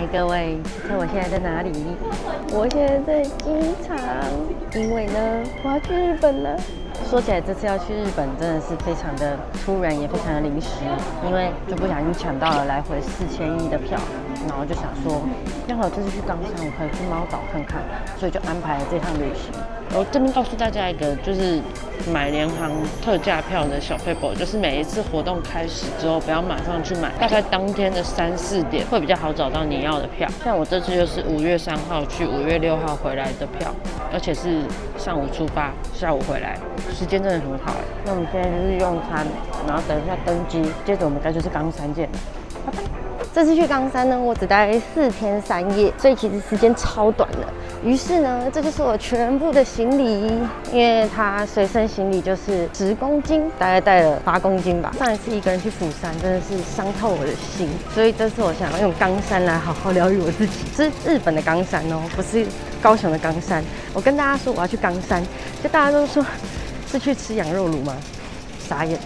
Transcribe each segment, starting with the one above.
各位，看我现在在哪里？我现在在机场，因为呢，我要去日本了。说起来，这次要去日本真的是非常的突然，也非常的临时，因为就不小心抢到了来回4100的票，然后就想说，刚好这次去冈山，我可以去猫岛看看，所以就安排了这趟旅行。我这边告诉大家一个，就是买联航特价票的小撇步，就是每一次活动开始之后，不要马上去买，大概当天的3、4点会比较好找到你要的票。像我这次就是5月3号去，5月6号回来的票，而且是上午出发，下午回来，时间真的很好哎。那我们现在就是用餐，然后等一下登机，接着我们该就是冈山见了，拜拜。这次去冈山呢，我只待4天3夜，所以其实时间超短的。于是呢，这就是我全部的行李，因为它随身行李就是10公斤，大概带了8公斤吧。上一次一个人去釜山，真的是伤透我的心，所以这次我想要用冈山来好好疗愈我自己。是日本的冈山哦，不是高雄的冈山。我跟大家说我要去冈山，就大家都说是去吃羊肉炉吗？傻眼。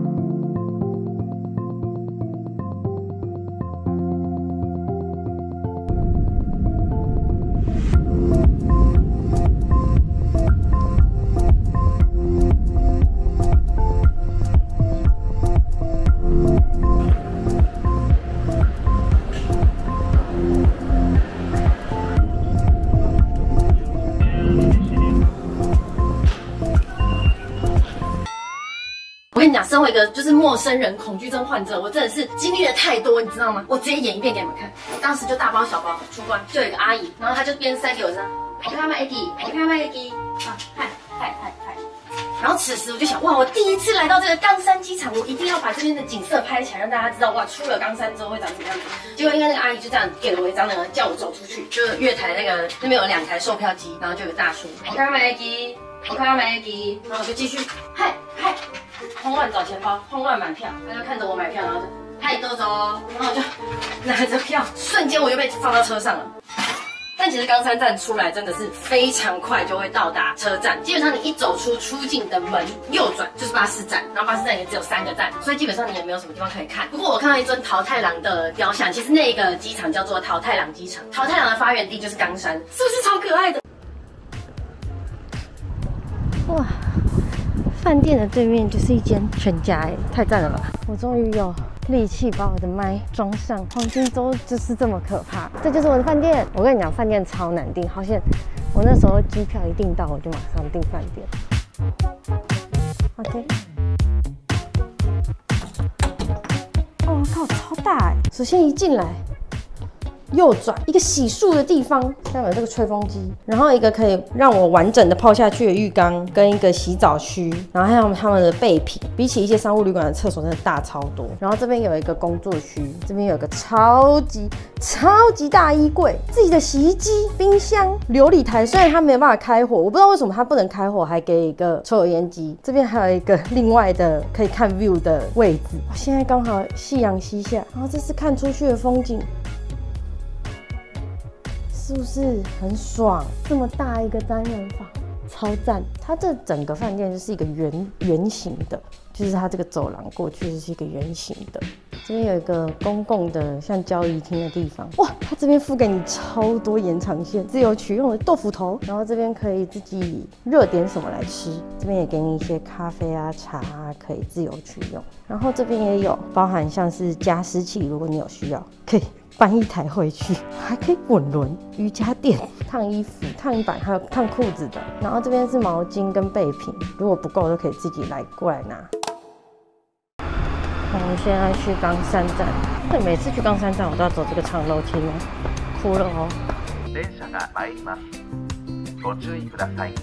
我跟你讲，身为一个就是陌生人恐惧症患者，我真的是经历了太多，你知道吗？我直接演一遍给你们看。我当时就大包小包出关，就有一个阿姨，然后她就边塞给我这样，我看麦 AD， 我看麦 AD， 啊，嗨。然后此时我就想，哇，我第一次来到这个冈山机场，我一定要把这边的景色拍起来，让大家知道，哇，出了冈山之后会长什么样子。结果应该那个阿姨就这样给了我一张那个叫我走出去，就是月台那边有2台售票机，然后就有个大叔，我看麦 AD， 我看麦 AD， 然后我就继续，嗨。慌乱找钱包，慌乱买票，他就看着我买票，然后就嗨豆豆，然后我就拿着票，瞬间我就被放到车上了。但其实冈山站出来真的是非常快就会到达车站，基本上你一走出境的门右转就是巴士站，然后巴士站也只有3个站，所以基本上你也没有什么地方可以看。不过我看到一尊桃太郎的雕像，其实那个机场叫做桃太郎机场，桃太郎的发源地就是冈山，是不是超可爱的？ 哇！饭店的对面就是一间全家，哎，太赞了吧！我终于有力气把我的麦装上，黄金周就是这么可怕。这就是我的饭店。我跟你讲，饭店超难订，好险！我那时候机票一订到，我就马上订饭店。OK。哦，靠，超大哎！首先一进来。右转一个洗漱的地方，下面有这个吹风机，然后一个可以让我完整的泡下去的浴缸，跟一个洗澡区，然后还有他们的备品，比起一些商务旅馆的厕所真的大超多。然后这边有一个工作区，这边有一个超级大衣柜，自己的洗衣机、冰箱、琉璃台，虽然它没有办法开火，我不知道为什么它不能开火，还给一个抽油烟机。这边还有一个另外的可以看 view 的位置，现在刚好夕阳西下，然后这是看出去的风景。是不是很爽？这么大一个单人房，超赞！它这整个饭店就是一个圆形的，就是它这个走廊过去就是一个圆形的。这边有一个公共的像交谊厅的地方，哇！它这边付给你超多延长线，自由取用的豆腐头，然后这边可以自己热点什么来吃，这边也给你一些咖啡啊、茶啊，可以自由取用。然后这边也有包含像是加湿器，如果你有需要，可以搬一台回去，还可以滚轮、瑜伽垫、烫衣服、烫衣板，还有烫裤子的。然后这边是毛巾跟备品，如果不够都可以自己过来拿。我们现在去冈山站，对，每次去冈山站我都要走这个长楼梯吗？哭了哦。電車が参ります。ご注意ください。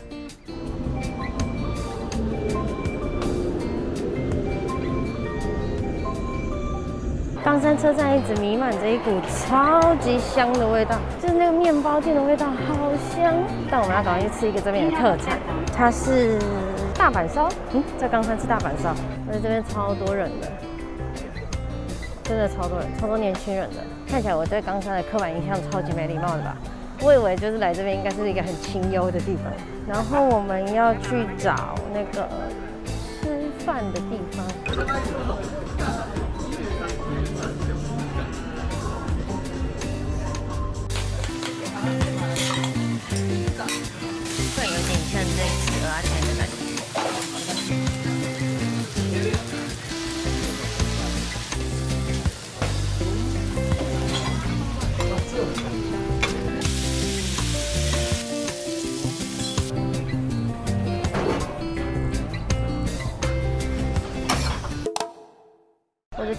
冈山车站一直弥漫着一股超级香的味道，就是那个面包店的味道，好香。但我们要赶快去吃一个这边的特产，它是大阪烧。在冈山吃大阪烧，而且这边超多人的，真的超多人，超多年轻人的。看起来我对冈山的刻板印象超级没礼貌的吧？我以为就是来这边应该是一个很清幽的地方。然后我们要去找那个吃饭的地方。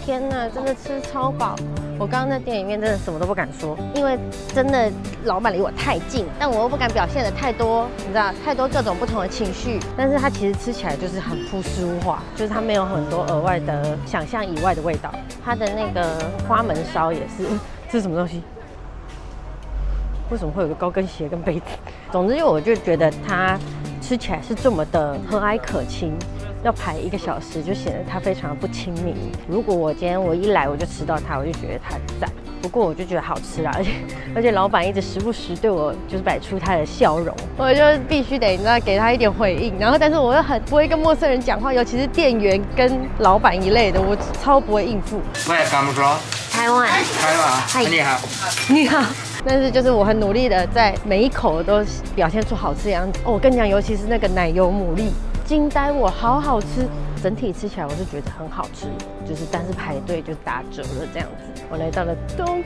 天哪，真的吃超饱！我刚刚在店里面真的什么都不敢说，因为真的老板离我太近，但我又不敢表现的太多，你知道，太多各种不同的情绪。但是它其实吃起来就是很朴实无华，就是它没有很多额外的想象以外的味道。它的那个花门烧也是，这是什么东西？为什么会有个高跟鞋跟杯子？总之，我就觉得它吃起来是这么的和蔼可亲。要排1个小时，就显得它非常不亲民。如果我今天一来我就吃到它，我就觉得它赞。不过我就觉得好吃啦，而且老板一直时不时对我就是摆出他的笑容，我就必须得你知道给他一点回应。然后，但是我又很不会跟陌生人讲话，尤其是店员跟老板一类的，我超不会应付。 Where come from？ 台湾。 台湾。 嗨， 你好。 你好。但是就是我很努力的在每一口都表现出好吃的样子。哦，我跟你讲，尤其是那个奶油牡蛎。惊呆我，好好吃！整体吃起来我是觉得很好吃，就是但是排队就打折了这样子。我来到了 Don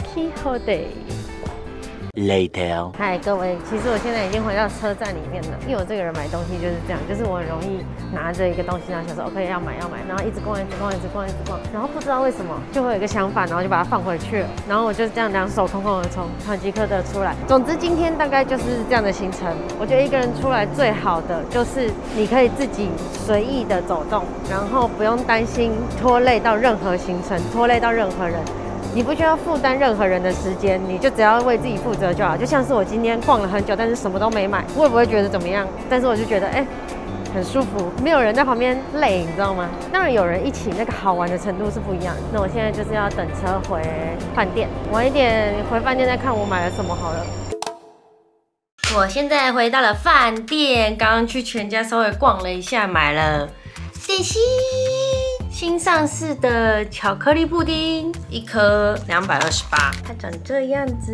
Quijote。Later。嗨，各位，其实我现在已经回到车站里面了，因为我这个人买东西就是这样，就是我很容易拿着一个东西，然后想说 OK 要买，然后一直逛，然后不知道为什么就会有一个想法，然后就把它放回去了，然后我就这样两手空空的从唐吉诃德出来。总之今天大概就是这样的行程。我觉得一个人出来最好的就是你可以自己随意的走动，然后不用担心拖累到任何行程，拖累到任何人。你不需要负担任何人的时间，你就只要为自己负责就好。就像是我今天逛了很久，但是什么都没买，我也不会觉得怎么样。但是我就觉得，很舒服，没有人在旁边累，你知道吗？当然有人一起，那个好玩的程度是不一样的。那我现在就是要等车回饭店，晚一点回饭店再看我买了什么好了。我现在回到了饭店，刚刚去全家稍微逛了一下，买了点心。新上市的巧克力布丁，1颗228，它长这样子。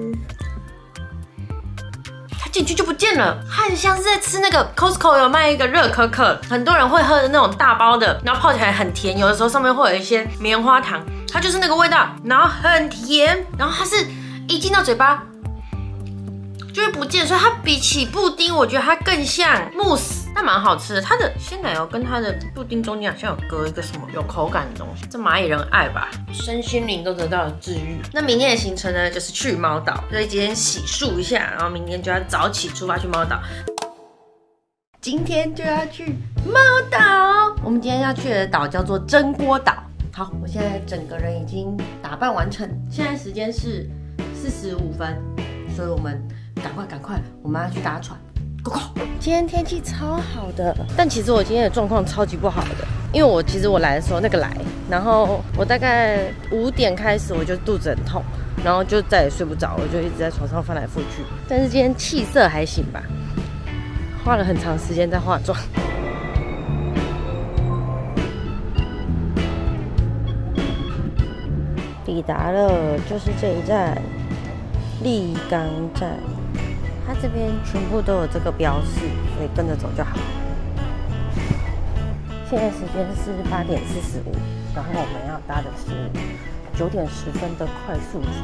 它进去就不见了，它很像是在吃那个 Costco 有卖一个热可可，很多人会喝的那种大包的，然后泡起来很甜，有的时候上面会有一些棉花糖，它就是那个味道，然后很甜，然后它是一进到嘴巴就会不见，所以它比起布丁，我觉得它更像慕斯。它蛮好吃的，它的鲜奶油跟它的布丁中间好像有隔一个什么有口感的东西，这蚂蚁人爱吧，身心灵都得到了治愈。那明天的行程呢，就是去猫岛，所以今天洗漱一下，然后明天就要早起出发去猫岛。今天就要去猫岛，我们今天要去的岛叫做真锅岛。好，我现在整个人已经打扮完成，现在时间是45分，所以我们赶快，我们要去搭船。今天天气超好的，但其实我今天的状况超级不好的，因为其实我来的时候那个来，然后我大概5点开始我就肚子很痛，然后就再也睡不着，我就一直在床上翻来覆去。但是今天气色还行吧，花了很长时间在化妆。抵达了，就是这一站，立冈站。它这边全部都有这个标示，所以跟着走就好。现在时间是8点45，然后我们要搭的是9点10分的快速船。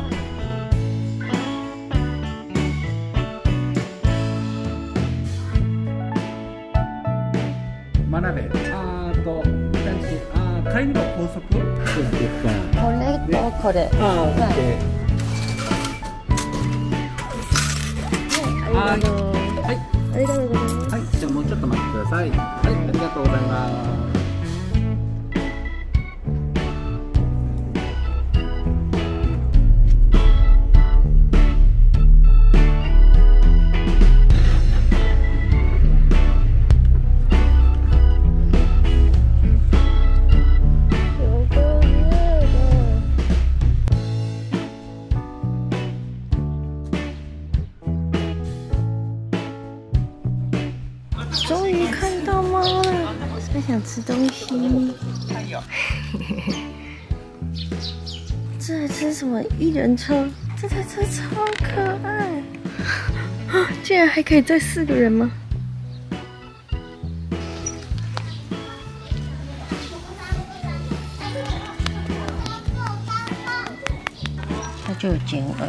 真鍋、帰りの高速。 これとこれ。 はい。はい。ありがとうございます。はい。じゃあもうちょっと待ってください。はい。ありがとうございます。 终于看到猫了，它想吃东西。这台车什么1人车？这台车超可爱，竟然还可以载4个人吗？它就有减耳。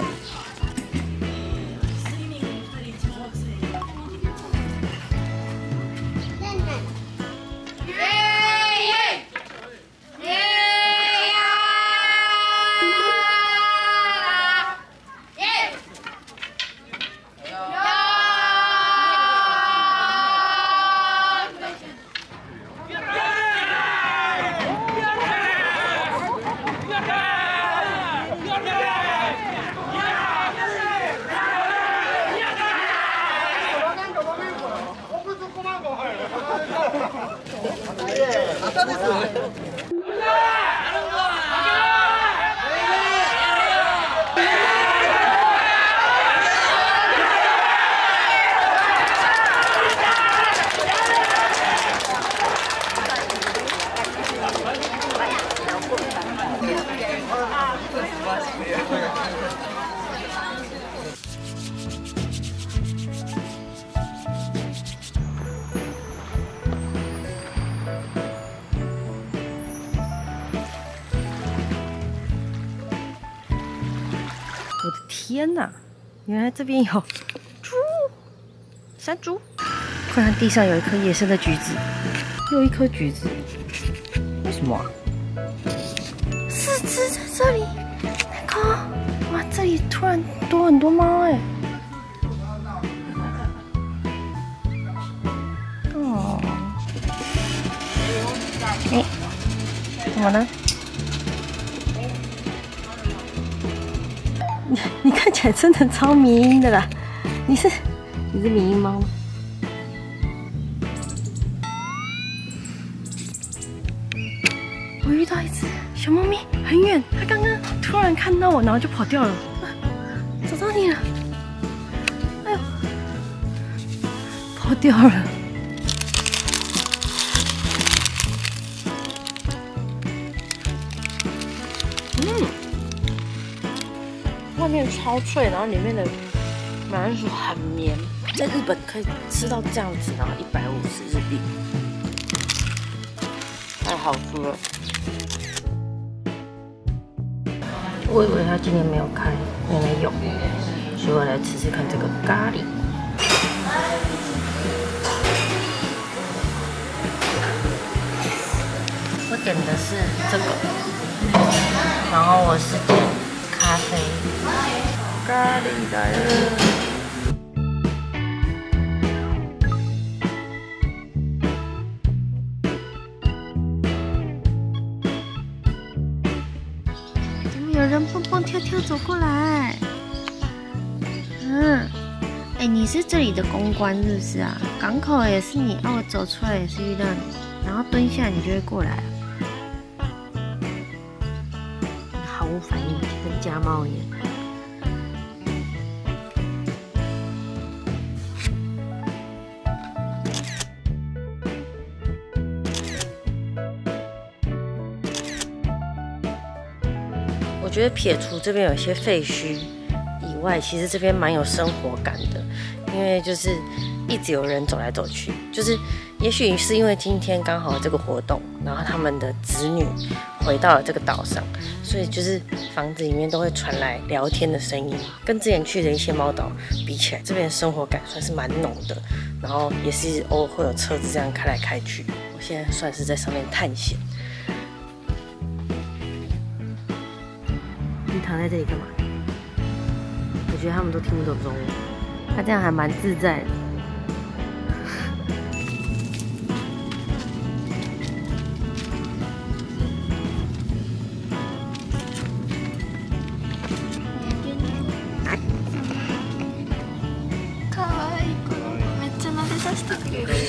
天哪！原来这边有猪，山猪。突然地上有一颗野生的橘子，又一颗橘子，为什么啊？4只在这里，那个，哇，这里突然多很多猫哎。哦，哎，怎么了？你看起来真的超迷因的啦！你是迷因猫吗？我遇到一只小猫咪，很远，它刚刚突然看到我，然后就跑掉了。找到你了！哎呦，跑掉了。外面超脆，然后里面的马铃薯很绵，在日本可以吃到这样子，然后150日币，太好吃了。我以为它今年没有开，原来有，所以我来吃吃看这个咖喱。我点的是这个，然后我是点咖啡。咖喱来了。怎么有人蹦蹦跳跳走过来？哎，你是这里的公关是不是啊？港口也是你，我走出来也是遇到你，然后蹲下你就会过来。毫无反应，跟家猫一样。我觉得撇除这边有些废墟以外，其实这边蛮有生活感的，因为就是一直有人走来走去，就是也许是因为今天刚好这个活动，然后他们的子女回到了这个岛上，所以就是房子里面都会传来聊天的声音，跟之前去的一些猫岛比起来，这边的生活感算是蛮浓的，然后也是偶尔会有车子这样开来开去。我现在算是在上面探险。你躺在这里干嘛？我觉得他们都听不懂中文，他这样还蛮自在的。 可愛い子、めっちゃ撫でさせてくれる。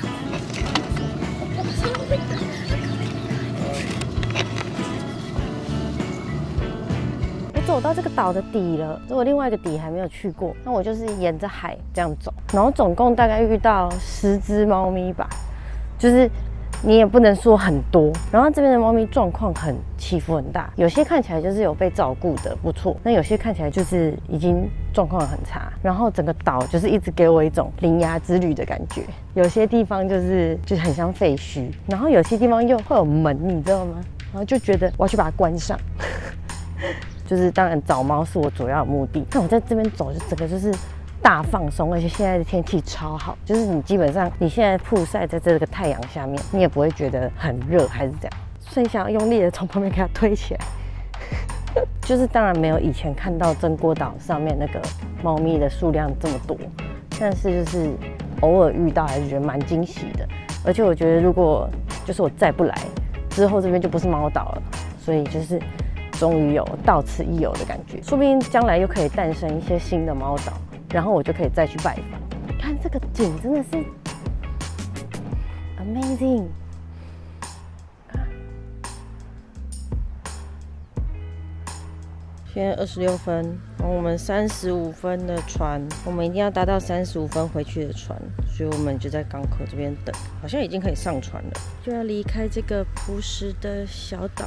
走到这个岛的底了，我另外一个底还没有去过，那我就是沿着海这样走，然后总共大概遇到10只猫咪吧，就是你也不能说很多。然后这边的猫咪状况起伏很大，有些看起来就是有被照顾的不错，那有些看起来就是已经状况很差。然后整个岛就是一直给我一种铃芽之旅的感觉，有些地方就是很像废墟，然后有些地方又会有门，你知道吗？然后就觉得我要去把它关上。就是当然找猫是我主要的目的，但我在这边走就整个就是大放松，而且现在的天气超好，就是你基本上你现在曝晒在这个太阳下面，你也不会觉得很热还是这样，所以想要用力的从旁边给它推起来。就是当然没有以前看到真锅岛上面那个猫咪的数量这么多，但是就是偶尔遇到还是觉得蛮惊喜的，而且我觉得如果就是我再不来之后，这边就不是猫岛了，所以就是终于有到此一游的感觉，说不定将来又可以诞生一些新的猫岛，然后我就可以再去拜访。看这个景真的是 amazing。现在26分，我们35分的船，我们一定要搭到35分回去的船，所以我们就在港口这边等，好像已经可以上船了，就要离开这个朴实的小岛。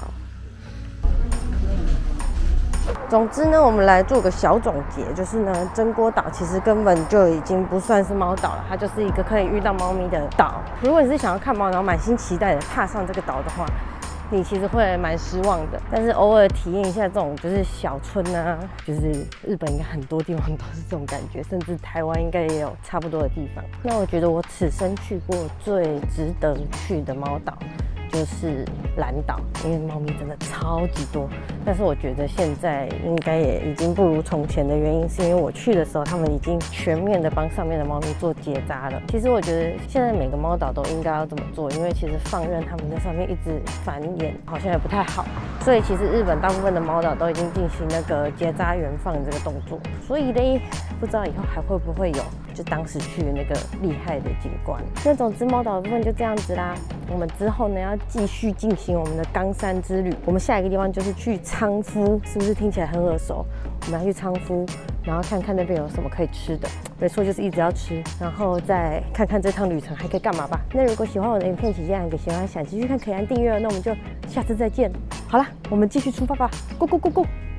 总之呢，我们来做个小总结，就是呢，真锅岛其实根本就已经不算是猫岛了，它就是一个可以遇到猫咪的岛。如果你是想要看猫，然后满心期待的踏上这个岛的话， 你其实会蛮失望的。但是偶尔体验一下这种就是小村啊，就是日本应该很多地方都是这种感觉，甚至台湾应该也有差不多的地方。那我觉得我此生去过最值得去的猫岛就是蓝岛，因为猫咪真的超级多。但是我觉得现在应该也已经不如从前的原因，是因为我去的时候，他们已经全面的帮上面的猫咪做结扎了。其实我觉得现在每个猫岛都应该要这么做，因为其实放任它们在上面一直繁衍，好像也不太好。所以其实日本大部分的猫岛都已经进行那个结扎原放这个动作。所以呢，不知道以后还会不会有就当时去的那个厉害的景观。那总之猫岛的部分就这样子啦。我们之后呢要继续进行我们的冈山之旅。我们下一个地方就是去仓敷，是不是听起来很耳熟？我们要去仓敷，然后看看那边有什么可以吃的。没错，就是一直要吃，然后再看看这趟旅程还可以干嘛吧。那如果喜欢我的影片，请记得按个喜欢，想继续看可以按订阅。那我们就下次再见。好啦，我们继续出发吧，Go Go Go Go！